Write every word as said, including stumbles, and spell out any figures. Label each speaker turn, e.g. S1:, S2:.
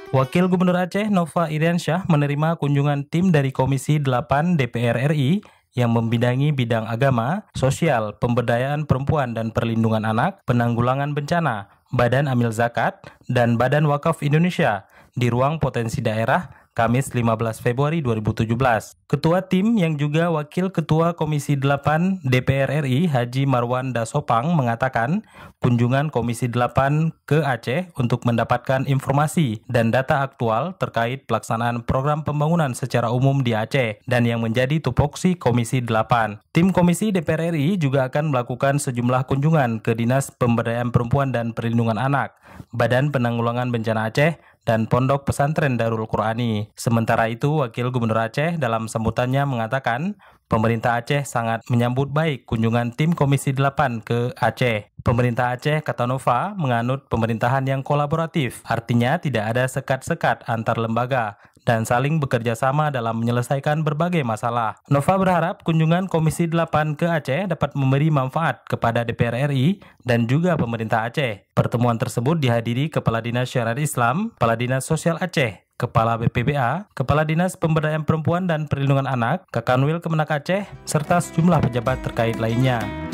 S1: Wakil Gubernur Aceh Nova Iriansyah menerima kunjungan tim dari Komisi delapan D P R R I yang membidangi bidang agama, sosial, pemberdayaan perempuan dan perlindungan anak, penanggulangan bencana, Badan Amil Zakat, dan Badan Wakaf Indonesia di ruang potensi daerah Kamis lima belas Februari dua ribu tujuh belas. Ketua tim yang juga Wakil Ketua Komisi delapan D P R R I Haji Marwan Dasopang mengatakan kunjungan Komisi delapan ke Aceh untuk mendapatkan informasi dan data aktual terkait pelaksanaan program pembangunan secara umum di Aceh dan yang menjadi tupoksi Komisi delapan. Tim Komisi D P R R I juga akan melakukan sejumlah kunjungan ke Dinas Pemberdayaan Perempuan dan Perlindungan Anak, Badan Penanggulangan Bencana Aceh, dan Pondok Pesantren Darul Qurani. Sementara itu, Wakil Gubernur Aceh dalam sambutannya mengatakan, pemerintah Aceh sangat menyambut baik kunjungan tim Komisi delapan ke Aceh. Pemerintah Aceh, kata Nova, menganut pemerintahan yang kolaboratif, artinya tidak ada sekat-sekat antar lembaga dan saling bekerja sama dalam menyelesaikan berbagai masalah. Nova berharap kunjungan Komisi delapan ke Aceh dapat memberi manfaat kepada D P R R I dan juga pemerintah Aceh. Pertemuan tersebut dihadiri Kepala Dinas Syariat Islam, Kepala Dinas Sosial Aceh, Kepala B P B A, Kepala Dinas Pemberdayaan Perempuan dan Perlindungan Anak, Kakanwil Kemenak Aceh, serta sejumlah pejabat terkait lainnya.